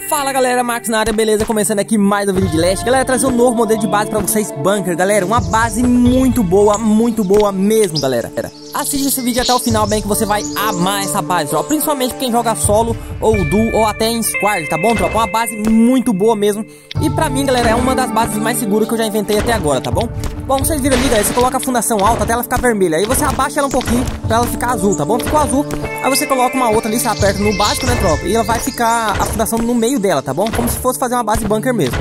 Fala galera, Max na área, beleza? Começando aqui mais um vídeo de Last. Galera, trazer um novo modelo de base pra vocês, Bunker, galera. Uma base muito boa mesmo, galera. Assiste esse vídeo até o final, bem, que você vai amar essa base, tropa. Principalmente quem joga solo, ou duo, ou até em squad, tá bom, tropa? Uma base muito boa mesmo. E pra mim, galera, é uma das bases mais seguras que eu já inventei até agora, tá bom? Bom, vocês viram ali, galera, você coloca a fundação alta até ela ficar vermelha. Aí você abaixa ela um pouquinho pra ela ficar azul, tá bom? Ficou azul, aí você coloca uma outra ali, você aperta no básico, né, tropa? E ela vai ficar a fundação no meio dela, tá bom? Como se fosse fazer uma base bunker mesmo.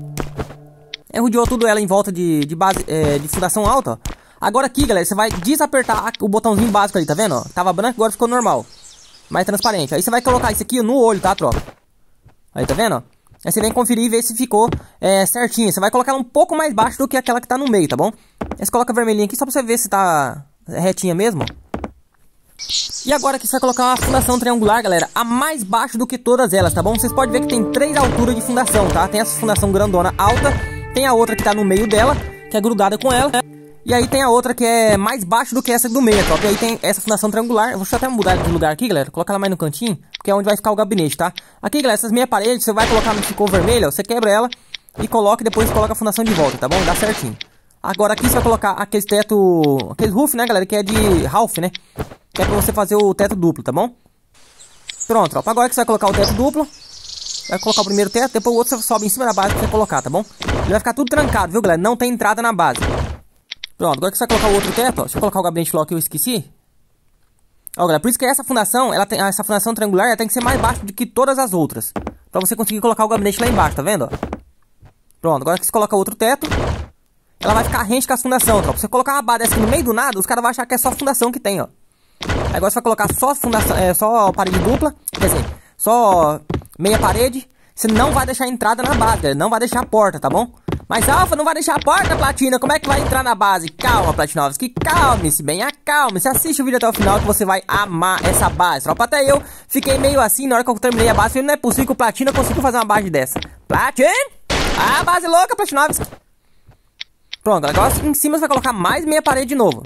Rodeou tudo ela em volta de base, de fundação alta, ó. Agora aqui, galera, você vai desapertar o botãozinho básico ali, tá vendo, ó? Tava branco, agora ficou normal, mais transparente. Aí você vai colocar isso aqui no olho, tá, tropa? Aí, tá vendo, ó? Aí você vem conferir e ver se ficou certinho. Você vai colocar ela um pouco mais baixo do que aquela que tá no meio, tá bom? Aí você coloca vermelhinho aqui só pra você ver se tá retinha mesmo, ó. E agora aqui você vai colocar uma fundação triangular, galera, a mais baixo do que todas elas, tá bom? Vocês podem ver que tem 3 alturas de fundação, tá? Tem essa fundação grandona alta, tem a outra que tá no meio dela, que é grudada com ela, e aí tem a outra que é mais baixo do que essa do meio, top. E aí tem essa fundação triangular. Eu vou até mudar de lugar aqui, galera, colocar ela mais no cantinho, porque é onde vai ficar o gabinete, tá? Aqui, galera, essas meia paredes, você vai colocar no ficou vermelho, ó, você quebra ela e coloca, e depois coloca a fundação de volta, tá bom? Dá certinho. Agora aqui você vai colocar aquele teto, aquele roof, né, galera, que é de half, né? Que é pra você fazer o teto duplo, tá bom? Pronto, ó. Agora que você vai colocar o teto duplo, vai colocar o primeiro teto, depois o outro você sobe em cima da base pra você colocar, tá bom? Ele vai ficar tudo trancado, viu, galera? Não tem entrada na base. Pronto, agora que você vai colocar o outro teto, ó. Deixa eu colocar o gabinete logo que eu esqueci. Ó, galera, por isso que essa fundação, essa fundação triangular, ela tem que ser mais baixa do que todas as outras, pra você conseguir colocar o gabinete lá embaixo, tá vendo, ó? Pronto, agora que você coloca outro teto, ela vai ficar rente com a fundação, tropa. Se você colocar uma base aqui no meio do nada, os caras vão achar que é só a fundação que tem, ó. Agora você vai colocar só fundação, só parede dupla, quer dizer, só meia parede. Você não vai deixar entrada na base, galera, não vai deixar a porta, tá bom? Mas Alfa não vai deixar a porta, Platina, como é que vai entrar na base? Calma, Platinovski, calme-se bem, acalme-se. Assiste o vídeo até o final que você vai amar essa base, tropa. Até eu fiquei meio assim na hora que eu terminei a base, falei, não é possível que o Platina conseguiu fazer uma base dessa. Platina! Ah, base louca, Platinovski. Pronto, agora em cima você vai colocar mais meia parede de novo.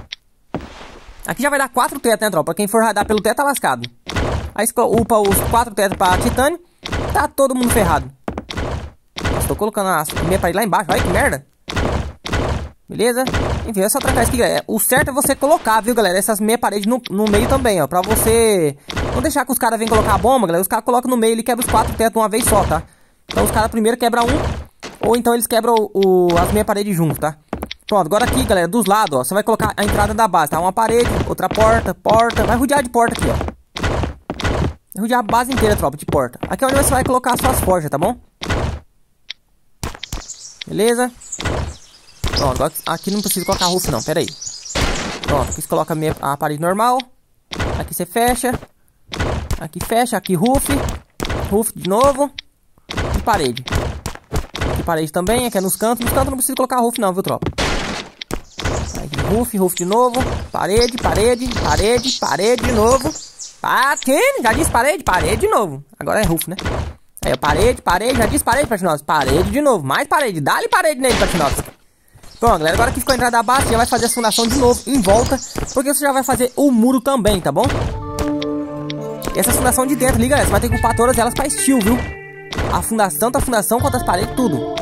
Aqui já vai dar 4 tetos, né, tropa? Quem for radar pelo teto tá lascado. Aí você upa os 4 tetos pra titânio, tá todo mundo ferrado. Nossa, tô colocando a meia parede lá embaixo, olha que merda. Beleza? Enfim, é só trancar isso aqui, galera. O certo é você colocar, viu, galera, essas meia paredes no meio também, ó. Pra você não deixar que os caras venham colocar a bomba, galera. Os caras colocam no meio e quebram os 4 tetos de uma vez só, tá? Então os caras primeiro quebram um, ou então eles quebram as meia paredes juntos, tá? Pronto, agora aqui, galera, dos lados, ó, você vai colocar a entrada da base, tá? Uma parede, outra porta, vai rodear de porta aqui, ó. Vai rodear a base inteira, tropa, de porta. Aqui é onde você vai colocar as suas forjas, tá bom? Beleza? Pronto, agora aqui não precisa colocar roof não, pera aí. Pronto, aqui você coloca a parede normal. Aqui você fecha. Aqui fecha, aqui roof. Roof de novo. E parede. Aqui parede também, aqui é nos cantos. Nos cantos não precisa colocar roof não, viu, tropa? Aqui roof de novo. Parede de novo. Já disse parede de novo. Agora é roof, né? Aí, ó, parede, já disse parede, Platinovski. Parede de novo, mais parede, dá-lhe parede nele, Platinovski. Pronto, galera, agora que ficou a entrada da base, já vai fazer a fundação de novo, em volta, porque você já vai fazer o muro também, tá bom? E essa fundação de dentro ali, galera, você vai ter que upar todas elas pra steel, viu? A fundação, tanto a fundação quanto as paredes, tudo.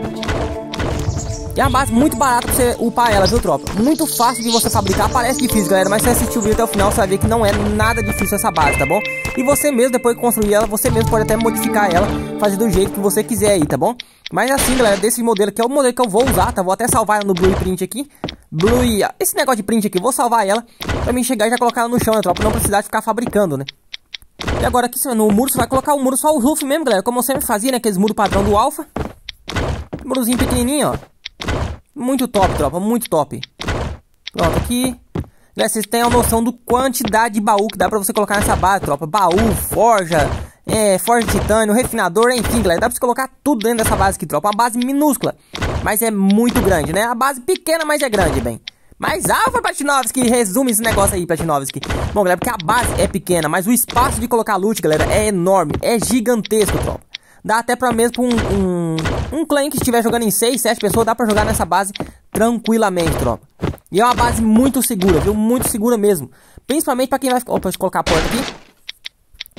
E é uma base muito barata pra você upar ela, viu, tropa? Muito fácil de você fabricar, parece difícil, galera, mas se você assistir o vídeo até o final, você vai ver que não é nada difícil essa base, tá bom? E você mesmo, depois de construir ela, você mesmo pode até modificar ela, fazer do jeito que você quiser aí, tá bom? Mas assim, galera, desse modelo aqui é o modelo que eu vou usar, tá? Vou até salvar ela no Blueprint aqui. Esse negócio de print aqui, vou salvar ela pra mim chegar e já colocar ela no chão, né, tropa? Não precisar de ficar fabricando, né? E agora aqui, no muro, você vai colocar o muro só o roof mesmo, galera, como eu sempre fazia, né? Aqueles muros padrão do Alpha. Murozinho pequenininho, ó. Muito top, tropa, muito top. Pronto, aqui. Galera, vocês têm a noção do quantidade de baú que dá pra você colocar nessa base, tropa. Baú, forja, forja de titânio, refinador, enfim, galera. Dá pra você colocar tudo dentro dessa base aqui, tropa. Uma base minúscula, mas é muito grande, né? A base pequena, mas é grande, bem. Mas Alfa, Platinovski, resume esse negócio aí, Platinovski. Bom, galera, porque a base é pequena, mas o espaço de colocar loot, galera, é enorme. É gigantesco, tropa. Dá até pra mesmo um clã que estiver jogando em 6, 7 pessoas, dá pra jogar nessa base tranquilamente, tropa. E é uma base muito segura, viu? Muito segura mesmo. Principalmente pra quem vai... Opa, deixa eu colocar a porta aqui.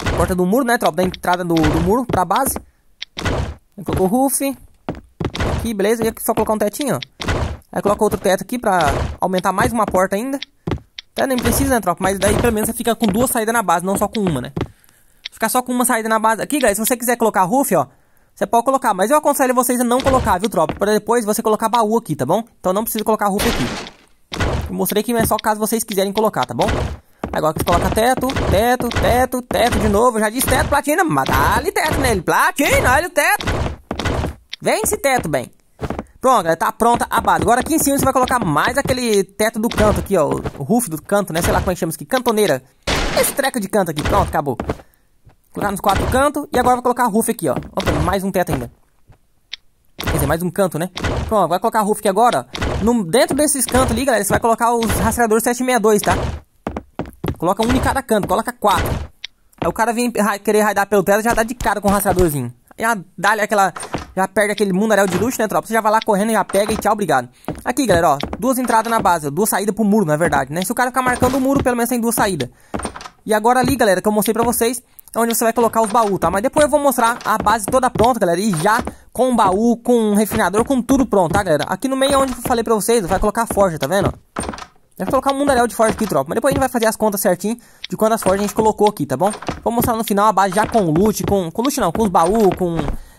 porta do muro, né, tropa? Da entrada do muro pra base. Colocou o roof. Aqui, beleza. E aqui só colocar um tetinho, ó. Aí coloca outro teto aqui pra aumentar mais uma porta ainda. Até nem precisa, né, tropa? Mas daí pelo menos você fica com 2 saídas na base, não só com uma, né? Ficar só com uma saída na base. Aqui, galera, se você quiser colocar roof, ó, você pode colocar. Mas eu aconselho vocês a não colocar, viu, tropa? Pra depois você colocar baú aqui, tá bom? Então não precisa colocar roof aqui. Eu mostrei que é só caso vocês quiserem colocar, tá bom? Agora que você coloca teto de novo. Eu já disse teto, platina. Mas dá-lhe teto nele. Platina, olha o teto. Vem esse teto, bem. Pronto, galera, tá pronta a base. Agora aqui em cima você vai colocar mais aquele teto do canto aqui, ó. O roof do canto, né? Sei lá como é que chama isso aqui. Cantoneira. Esse treco de canto aqui. Pronto, acabou. Colocar nos 4 cantos. E agora vai colocar roof aqui, ó. Opa, mais um teto ainda. Quer dizer, mais um canto, né? Pronto, vai colocar roof aqui agora, ó. Dentro desses cantos ali, galera, você vai colocar os rastreadores 762, tá? Coloca um em cada canto. Coloca 4. Aí o cara vem querer raidar pelo teto, já dá de cara com o rastreadorzinho. Já dá-lhe aquela... Já perde aquele mundaréu de luxo, né, tropa? Você já vai lá correndo e já pega e tchau, obrigado. Aqui, galera, ó. 2 entradas na base, ó. 2 saídas pro muro, na verdade, né? Se o cara ficar marcando o muro, pelo menos tem 2 saídas. E agora ali, galera, que eu mostrei pra vocês, é onde você vai colocar os baús, tá? Mas depois eu vou mostrar a base toda pronta, galera. E já com o baú, com um refinador, com tudo pronto, tá, galera? Aqui no meio é onde eu falei pra vocês, vai colocar a forja, tá vendo? Vai colocar um mundaréu de forja aqui, tropa. Mas depois a gente vai fazer as contas certinho de quantas forjas a gente colocou aqui, tá bom? Vou mostrar no final a base já com o loot, com loot não, com os baús, com...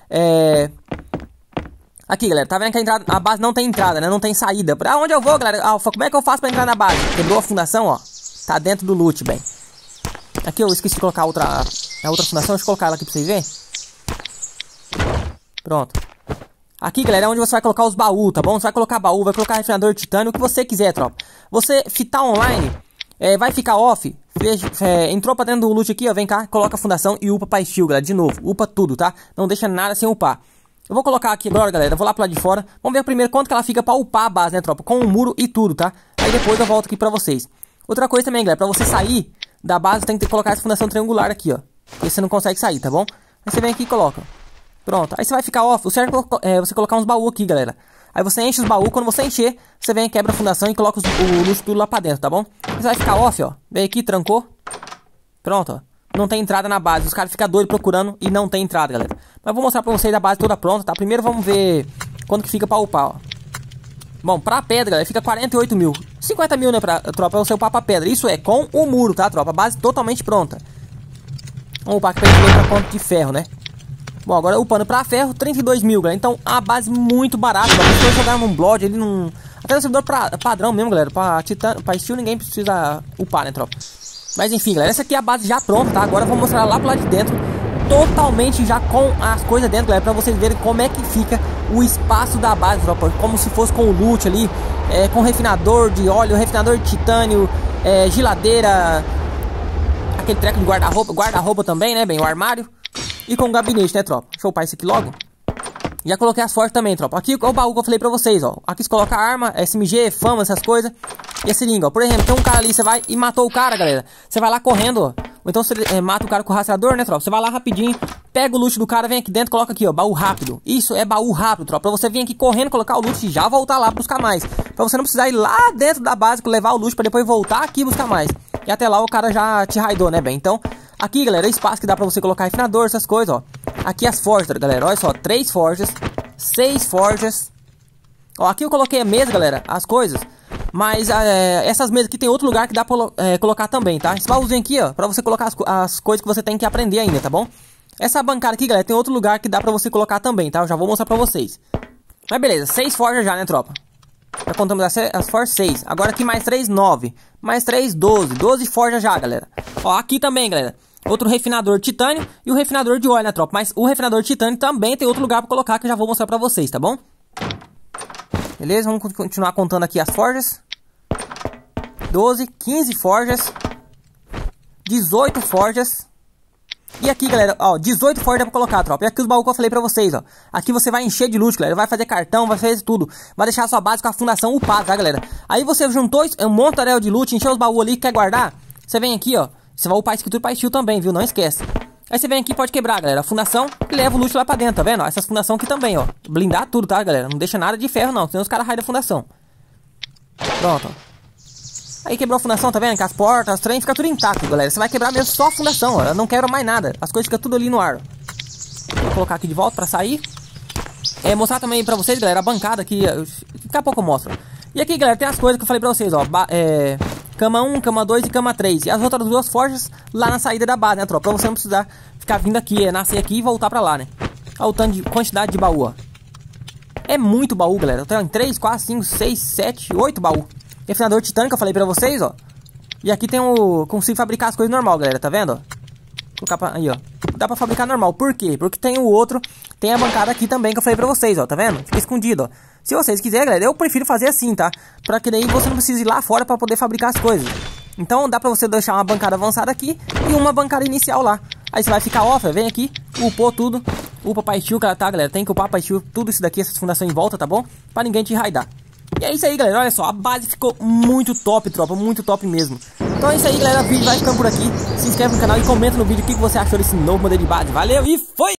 Aqui, galera, tá vendo que a base não tem entrada, né? Não tem saída. Pra onde eu vou, galera? Como é que eu faço pra entrar na base? Quebrou a fundação, ó. Tá dentro do loot, bem. Aqui eu esqueci de colocar a outra fundação. Deixa eu colocar ela aqui pra vocês verem. Pronto. Aqui, galera, é onde você vai colocar os baús, tá bom? Você vai colocar baú, vai colocar refinador de titânio, o que você quiser, tropa. Você fitar online, vai ficar off. Entrou pra dentro do loot aqui, ó. Vem cá, coloca a fundação e upa pra steel, galera. De novo, upa tudo, tá? Não deixa nada sem upar. Eu vou colocar aqui agora, galera, eu vou lá pro lado de fora. Vamos ver primeiro quanto que ela fica pra upar a base, né, tropa? Com o muro e tudo, tá? Aí depois eu volto aqui pra vocês. Outra coisa também, galera, pra você sair da base tem que colocar essa fundação triangular aqui, ó. Porque você não consegue sair, tá bom? Aí você vem aqui e coloca. Pronto, aí você vai ficar off. O certo é você colocar uns baús aqui, galera. Aí você enche os baús, quando você encher, você vem, quebra a fundação e coloca o luxo tudo lá pra dentro, tá bom? Aí você vai ficar off, ó. Vem aqui, trancou. Pronto, ó. Não tem entrada na base, os caras ficam doidos procurando e não tem entrada, galera. Mas eu vou mostrar pra vocês a base toda pronta, tá? Primeiro vamos ver quanto que fica pra upar, ó. Bom, pra pedra, galera, fica 48 mil. 50 mil, né, tropa, pra você upar pra pedra. Isso é com o muro, tá, tropa? A base totalmente pronta. Vamos upar aqui pra gente ver pra ponto de ferro, né? Bom, agora upando pra ferro, 32 mil, galera. Então, a base muito barata, galera. Se for jogar num Blood, ali num... Até no servidor padrão mesmo, galera. Pra Steel ninguém precisa upar, né, tropa? Mas enfim, galera, essa aqui é a base já pronta, tá? Agora eu vou mostrar lá pro lado de dentro, totalmente já com as coisas dentro, galera, pra vocês verem como é que fica o espaço da base, tropa. Como se fosse com o loot ali, com refinador de óleo, refinador de titânio, geladeira, aquele treco de guarda-roupa também, né, bem, o armário. E com o gabinete, né, tropa? Deixa eu upar isso aqui logo. Já coloquei as forjas também, tropa. Aqui é o baú que eu falei pra vocês, ó. Aqui você coloca a arma, SMG, fama, essas coisas. E a seringa, ó. Por exemplo, tem um cara ali, você vai e matou o cara, galera. Você vai lá correndo, ó. Ou então você mata o cara com o rastreador, né, tropa? Você vai lá rapidinho, pega o loot do cara, vem aqui dentro, coloca aqui, ó. Baú rápido. Isso é baú rápido, tropa. Pra você vir aqui correndo, colocar o loot e já voltar lá buscar mais. Pra você não precisar ir lá dentro da base, levar o loot pra depois voltar aqui e buscar mais. E até lá o cara já te raidou, né, bem? Então, aqui, galera, é espaço que dá pra você colocar refinador, essas coisas, ó. Aqui as forjas, galera. Olha só, 3 forjas. 6 forjas. Ó, aqui eu coloquei a mesa, galera, as coisas. Mas essas mesas aqui tem outro lugar que dá pra colocar também, tá? Esse baúzinho aqui, ó, pra você colocar as coisas que você tem que aprender ainda, tá bom? Essa bancada aqui, galera, tem outro lugar que dá pra você colocar também, tá? Eu já vou mostrar pra vocês. Mas beleza, 6 forjas já, né, tropa? Já contamos as forjas 6. Agora aqui mais 3, 9. Mais 3, 12. 12 forjas já, galera. Ó, aqui também, galera. Outro refinador de titânio e o refinador de óleo, né, tropa? Mas o refinador de titânio também tem outro lugar pra colocar que eu já vou mostrar pra vocês, tá bom? Beleza, vamos continuar contando aqui as forjas. 12, 15 forjas. 18 forjas. E aqui, galera, ó, 18 forjas dá pra colocar, tropa. E aqui os baús que eu falei pra vocês, ó. Aqui você vai encher de loot, galera. Vai fazer cartão, vai fazer tudo. Vai deixar a sua base com a fundação upada, tá, galera? Aí você juntou um monte de loot, encheu os baús ali, quer guardar. Você vem aqui, ó. Você vai upar escritura pra steel também, viu? Não esquece. Aí você vem aqui, pode quebrar, galera, a fundação e leva o loot lá pra dentro, tá vendo? Ó, essas fundação aqui também, ó. Blindar tudo, tá, galera? Não deixa nada de ferro, não. Senão os caras raidam a fundação. Pronto, ó. Aí quebrou a fundação, tá vendo? Que as portas, os trem, fica tudo intacto, galera. Você vai quebrar mesmo só a fundação, ó. Eu não quero mais nada. As coisas ficam tudo ali no ar. Vou colocar aqui de volta pra sair. Mostrar também pra vocês, galera, a bancada aqui. Daqui a pouco eu mostro. E aqui, galera, tem as coisas que eu falei pra vocês, ó. Cama 1, cama 2 e cama 3. E as outras duas forjas lá na saída da base, né, tropa? Pra você não precisar ficar vindo aqui, nascer aqui e voltar pra lá, né? Olha o tanto de quantidade de baú, ó. É muito baú, galera. Eu tenho 3, 4, 5, 6, 7, 8 baú. Refinador titânio que eu falei pra vocês, ó. E aqui tem o... Consigo fabricar as coisas normal, galera, tá vendo, ó? Vou colocar aí, ó. Dá pra fabricar normal. Por quê? Porque tem o outro... Tem a bancada aqui também que eu falei pra vocês, ó. Tá vendo? Fica escondido, ó. Se vocês quiserem, galera, eu prefiro fazer assim, tá? Pra que daí você não precise ir lá fora pra poder fabricar as coisas. Então dá pra você deixar uma bancada avançada aqui e uma bancada inicial lá. Aí você vai ficar off, vem aqui, upou tudo. Upa Paistil, tá, galera? Tem que upar Paistil, tudo isso daqui, essas fundações em volta, tá bom? Pra ninguém te raidar. E é isso aí, galera. Olha só, a base ficou muito top, tropa. Muito top mesmo. Então é isso aí, galera. O vídeo vai ficando por aqui. Se inscreve no canal e comenta no vídeo o que você achou desse novo modelo de base. Valeu e foi!